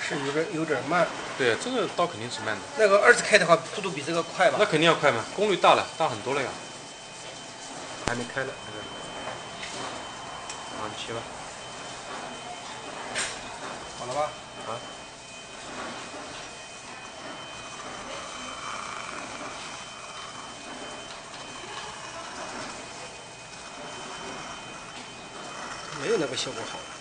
是有点慢。 对，这个刀肯定是慢的。 那个2次开的话，速度比这个快吧？ 那肯定要快嘛，功率大了，大很多了呀。还没开呢，这个。好，你切吧。 好了吧？ 好。 没有那个效果好。